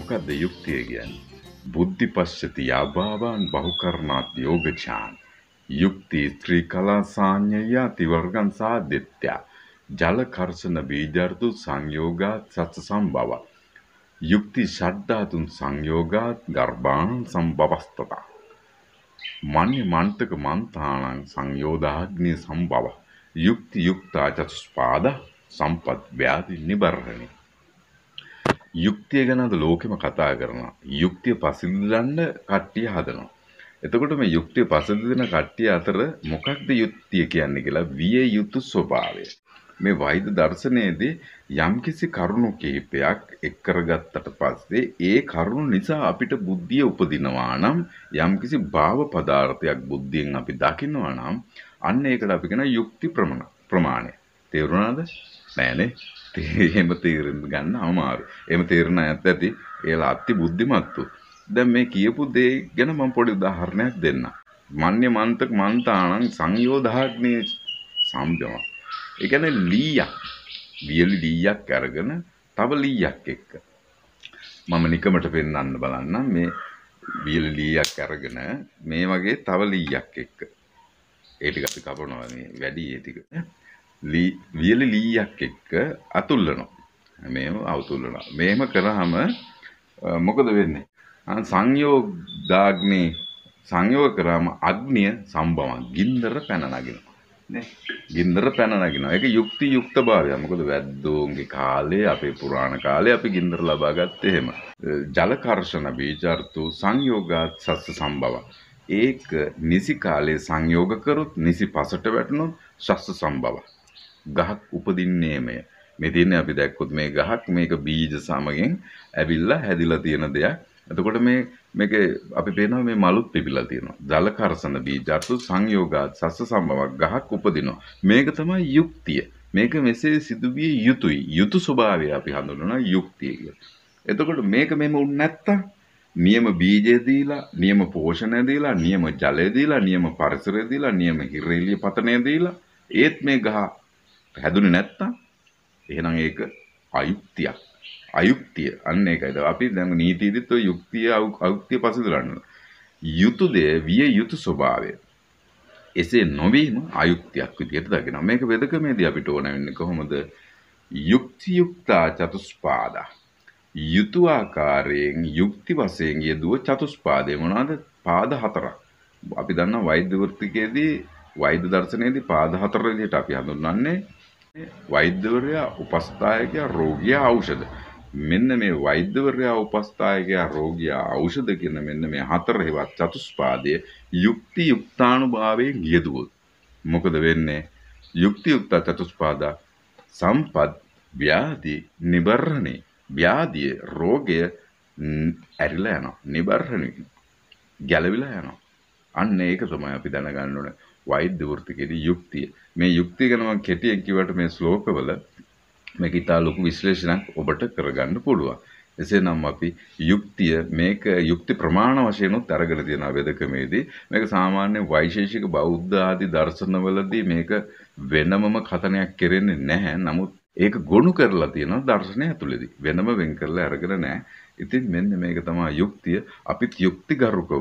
මොකද්ද යුක්තිය කියන්නේ? බුද්ධිපස්සති යාභාවාන් බහුකරණාත් යෝගචාන් යුක්ති ත්‍රි කලා සාඤ්ඤය තිවර්ගං සාදිත්‍ය ජල කර්ෂණ බීජර්තු සංයෝගාත් සත්‍ය සම්භව යුක්ති ෂඩ්ධාතුන් සංයෝගාත් ගර්භාන් සම්භවස්තත මන්‍ය මන්තක මන්තානං සංයෝදාග්නි සම්භව යුක්ති යුක්තා චතුස්පාද සම්පත් ව්‍යාධි නිබර්හණි. යුක්තිය ගැන අද ලෝකෙම කතා කරනවා. යුක්තිය පසුබිඳන්න කට්ටිය හදනවා. එතකොට මේ යුක්තිය පසුබිඳින කට්ටිය අතර මොකක්ද යුක්තිය කියන්නේ කියලා විය යුතු ස්වභාවය. මේ වෛද්‍ය දර්ශනයේදී යම්කිසි කරුණු කිහිපයක් එක් කරගත්තට පස්සේ ඒ කරුණු නිසා අපිට බුද්ධිය උපදිනවා නම් යම්කිසි භාව පදාර්ථයක් බුද්ධියෙන් අපි දකිනවා නම් අන්න ඒකට අපි කියන යුක්ති ප්‍රමාණය. තේරුණාද? නෑනේ. එහෙම තේරුම් ගන්න අමාරු. එහෙම තේරෙන අයත් ඇති. ඒලා අති බුද්ධිමත්තු. දැන් මේ කියපු දේ ගැන මම පොඩි උදාහරණයක් දෙන්නම්. මන්‍ය මන්තක මන්තානං සංයෝදාග්නේ සම්භව. ඒ කියන්නේ ලීයක්. වියලි ලීයක් අරගෙන තව ලීයක් එක්ක. මම නිකමට පෙන්නන්න බලන්නම් මේ වියලි ලීයක් අරගෙන මේ වගේ තව ලීයක් එක්ක. ඒ ටික අපි කපනවා මේ වැඩි ඒ ටික. වියලි ලීයක් එක්ක අතුල්ලනවා. මේව අවතුල්ලනවා. මේම කරාම මොකද වෙන්නේ? සංයෝගාග්නේ සංයෝග කරාම අග්නිය සම්භවං ගින්දර පැන නගිනවා. නේ? ගින්දර පැන නගිනවා. ඒක යුක්ති යුක්ත භාවය. මොකද වැද්දෝන්ගේ කාලේ අපේ පුරාණ කාලේ අපි ගින්දර ලබා ගත්තේ එහෙම. ජල කර්ෂණ බීජර්තු සංයෝගාත් සස්ස සම්භව. ඒක නිසි කාලේ සංයෝග කරොත් නිසි පසට වැටුනොත් සස්ස සම්භව. ගහක් උපදින්නේමය. මේ තියෙන්නේ අපි දැක්කොත් මේ ගහක් මේක බීජ සමගින් ඇවිල්ලා හැදිලා තියෙන දෙයක්. එතකොට මේකේ අපි පේනවා මේ මලුත් පිපිලා තියෙනවා. ජල කර්ෂණ බීජර්තු සංයෝගාත් සස්ස සම්භවක් ගහක් උපදිනවා. මේක තමයි යුක්තිය. මේක මෙසේ සිදුවිය යුතුයි. යුතු ස්වභාවය අපි හඳුන්වනවා යුක්තිය කියලා. එතකොට මේක මෙහෙම වුණ නැත්තම් නියම බීජය දීලා, නියම පෝෂණය දීලා, නියම ජලය දීලා, නියම පරිසරය දීලා, නියම හිරෙලිය පතනය දීලා ඒත් මේ ගහ හැදුනේ නැත්තම් එහෙනම් ඒක අයුක්තියක්. අයුක්තිය අන්න ඒකයි. අපි දැන් නීතියේදීත් ඔය යුක්තිය අයුක්තිය පසුදලන්න. යුතු දේ විය යුතු ස්වභාවය. එසේ නොවීම අයුක්තියක් විදියට දකිනවා. මේක වෙදකමේදී අපිට ඕන වෙන්නේ කොහොමද? යුක්ති යුක්තා චතුස්පාදා. යුතු ආකාරයෙන් යුක්ති වශයෙන් යෙදුව චතුස්පාදේ මොනවාද? පාද හතරක්. අපි දන්නා වෛද්‍ය වෘත්තිකයේදී වෛද්‍ය දර්ශනයේදී පාද හතර විදිහට අපි හඳුන්වන්නේ වෛද්‍යවරයා, උපස්ථායකයා, රෝගියා, ඖෂධ. මෙන්න මේ වෛද්‍යවරයා, උපස්ථායකයා, රෝගියා, ඖෂධ කියන මෙන්න මේ හතර හේවත් චතුස්පාදයේ යුක්ති යුක්තානුභාවයෙන් යෙදුවොත් මොකද වෙන්නේ? යුක්ති යුක්ත චතුස්පාදා සම්පත් ව්‍යාධි නිබර්හණේ. ව්‍යාධිය රෝගය ඇරිලා යනවා. නිබර්හණේ ගැලවිලා යනවා. අන්න ඒක තමයි අපි දැනගන්න ඕනේ වෛද්‍ය වෘත්තිකේදී යුක්තිය. මේ යුක්තිය ගැන මම කෙටියෙන් කිව්වට මේ ශ්ලෝකවල මේක ඉතා ලොකු විශ්ලේෂණයක් ඔබට කරගන්න පුළුවන්. එසේනම් අපි යුක්තිය මේක යුක්ති ප්‍රමාණ වශයෙන් උත් අරගෙන තියෙනවා වෙදකමේදී. මේක සාමාන්‍ය වෛශේෂික බෞද්ධ ආදී දර්ශනවලදී මේක වෙනමම කතනයක් කෙරෙන්නේ නැහැ. නමුත් ඒක ගොනු කරලා තියෙනවා දර්ශනය ඇතුළේදී. වෙනම වෙන් කරලා අරගෙන නැහැ. ඉතින් මෙන්න මේක තමයි යුක්තිය. අපිත් යුක්තිගරුකව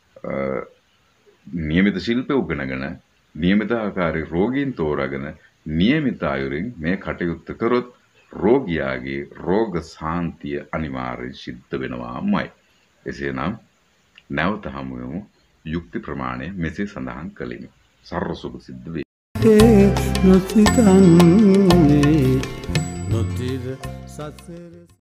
නියමිත ශිල්ප උගනගෙන නියමිත ආකාරයේ රෝගීන් තෝරාගෙන නියමිත අයුරින් මේ කටයුත්ත කරොත් රෝගියාගේ රෝග සාන්තිය අනිවාර්යෙන් සිද්ධ වෙනවාමයි. එසේනම් නැවත හමු වෙමු. යුක්ති ප්‍රමාණය මෙසේ සඳහන් කළෙමි. සර්ව සුභ සිද්ධ වේ. නොතිර සසර